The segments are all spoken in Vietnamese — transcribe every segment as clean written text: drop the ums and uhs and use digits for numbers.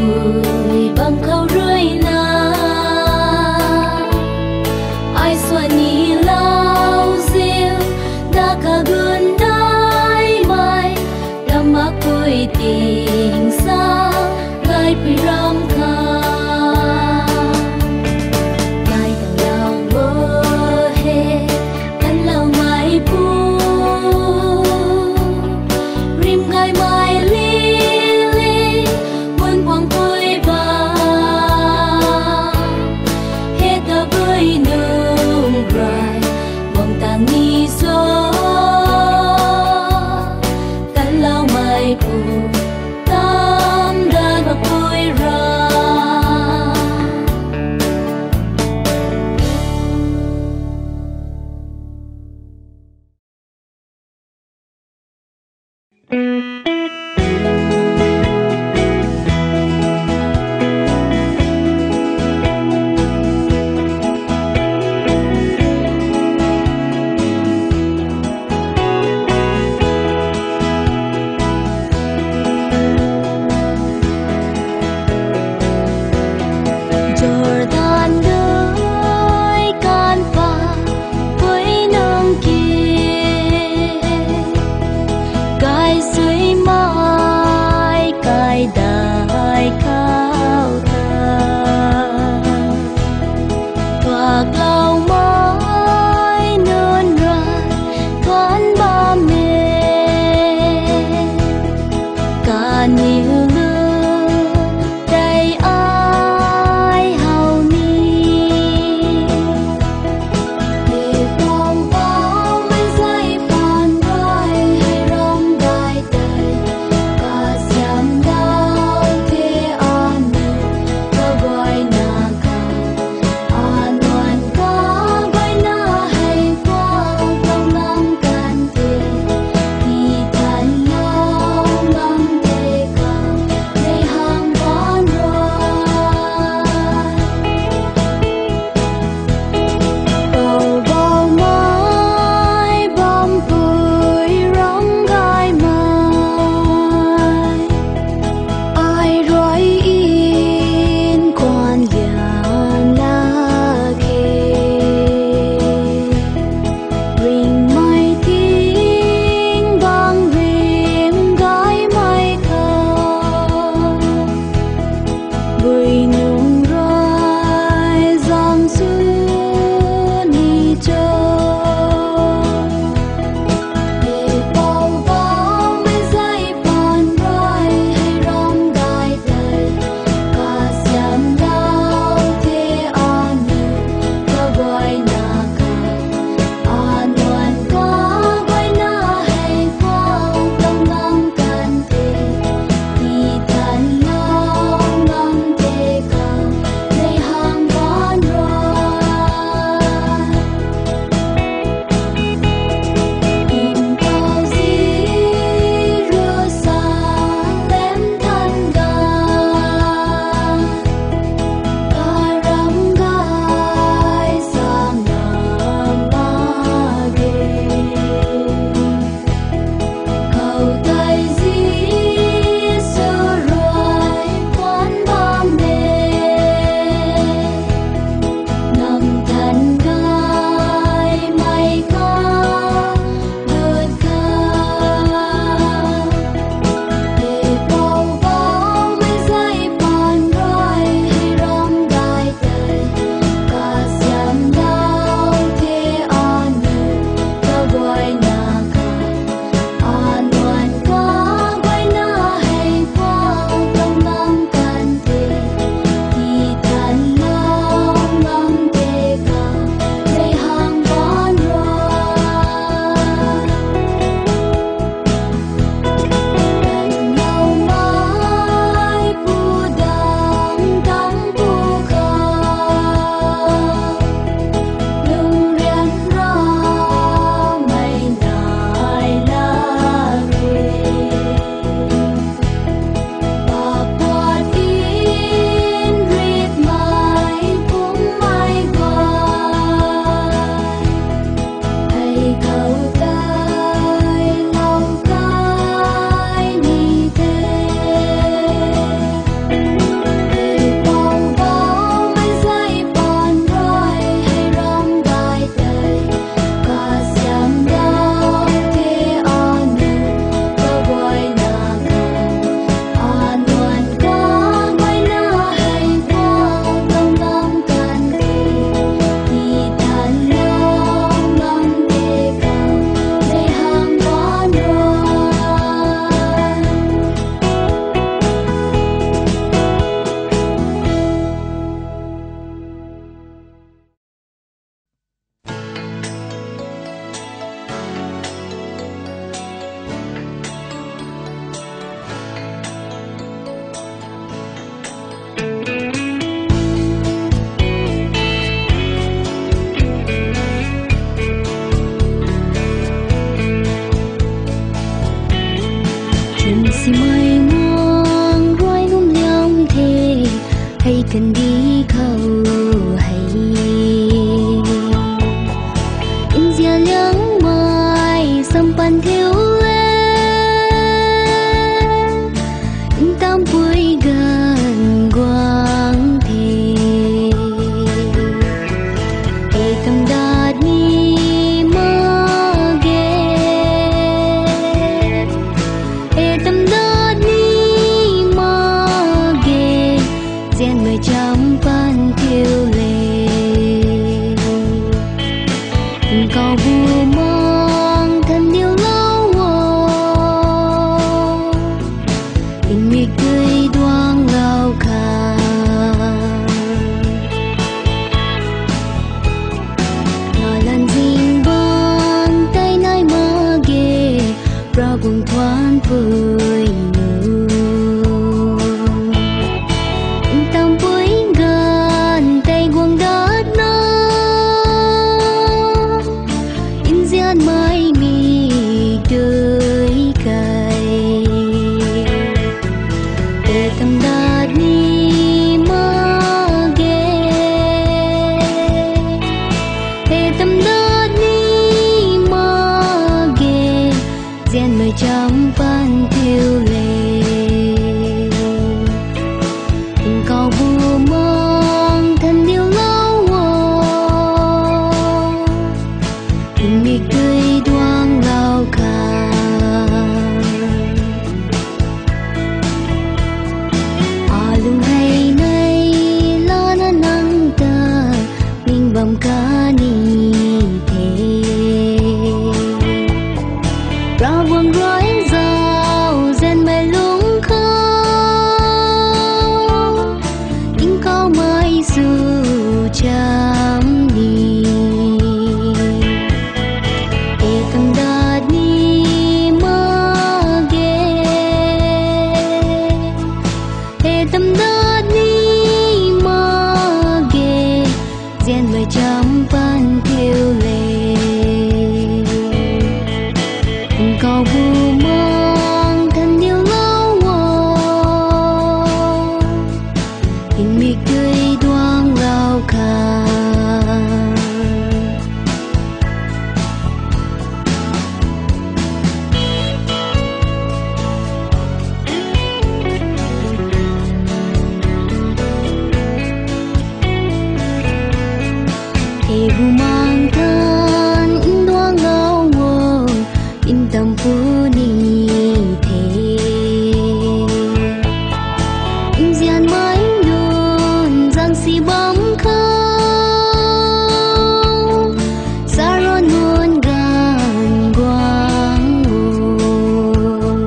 bùi bằng khâu rưỡi na ai xóa nhị lao diêu đã cả gần đai mai đam mắc cuối tình xa gai pi ram kha gai tang lao mơ he tan lao mai pu rim gai mai li li quân quang cuối ba thân đi khâu hay in gia lắng mai sâm pan thiếu lên in tam vui gần quang thề e tâm đạt ni mơ ghê e tâm đạt ni mơ ghê gian mười trăm pan thiếu lên cầu vu mong thân yêu lâu tình miệt tươi đoan lao khả ngài lan dinh vang tay nai mơ ghê ra buồn thoáng vui nụ tâm vui gần tay guồng đất nó in gian mai mi tươi cay để tâm đạt ni mơ ghê để tâm đạt ni mơ ghê gian mười trăm pan thiếu lệ tình cầu vu mong thân yêu lâu tình miệt tươi đoan lao khả lung hay nay lo na nang ta ning bam ca ni thế ra buông rối rào gen mây lung khâu tiếng câu mai su chăm ni e tâm đạt ni mơ ghê e tâm đạt ni mơ ghê gian mười trăm pan thiếu lệ cầu vu mong thân yêu lâu tình miệt tươi đoan lao khả thì vu mang thân in đoan lao in tâm phu ni thế in gian mãi luôn giang si bấm khâu xa ron muôn gan quang ngồi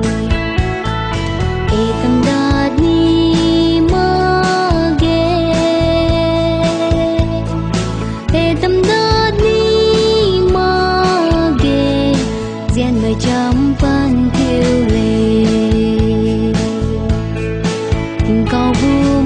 e tâm đạt ni mơ ghê e tâm đạt ni mơ ghê gian mười trăm pan thiếu lệ tình cầu vu